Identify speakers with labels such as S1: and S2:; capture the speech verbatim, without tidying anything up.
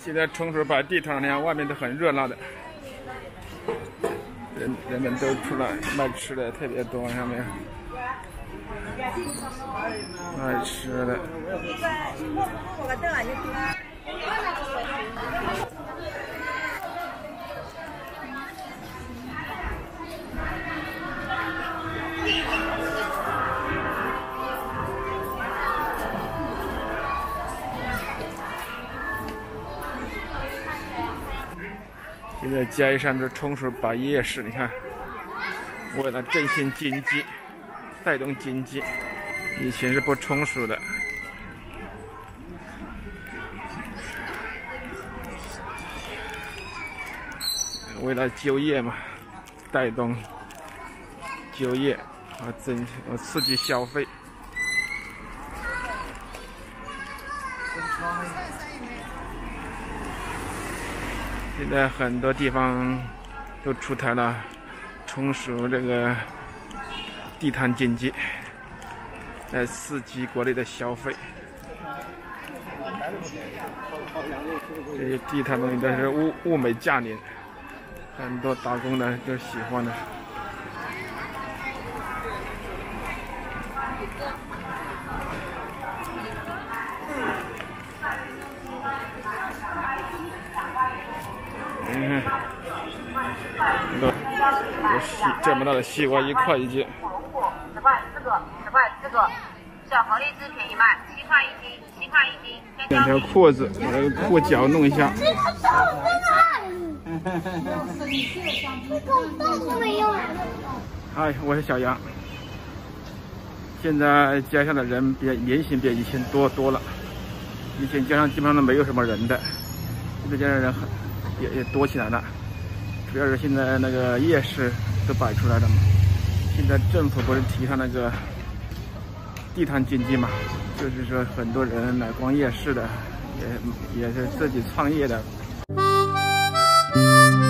S1: 现在冲绳摆地摊，你看外面都很热闹的，人人们都出来卖吃的特别多，上面卖吃的。现在街上的冲绳摆夜市，你看，为了振兴经济、带动经济，以前是不充数的。为了就业嘛，带动就业啊，增啊刺激消费。现在很多地方都出台了冲绳这个地摊经济，来刺激国内的消费。这些地摊东西都是物物美价廉，很多打工的都喜欢的。嗯，这这西这么大的西瓜一块一斤，
S2: 十块四个，十块四个，小盒荔枝便宜卖，七块一斤，七块一斤。
S1: 两条裤子，把这个裤脚弄一下。
S3: 这个手真的，这个洞都没有。
S1: 嗨，我是小杨。现在街上的人比明显比以前多多了，以前街上基本上都没有什么人的，现在街上人很。也也多起来了，主要是现在那个夜市都摆出来了嘛。现在政府不是提倡那个地摊经济嘛，就是说很多人来逛夜市的，也也是自己创业的。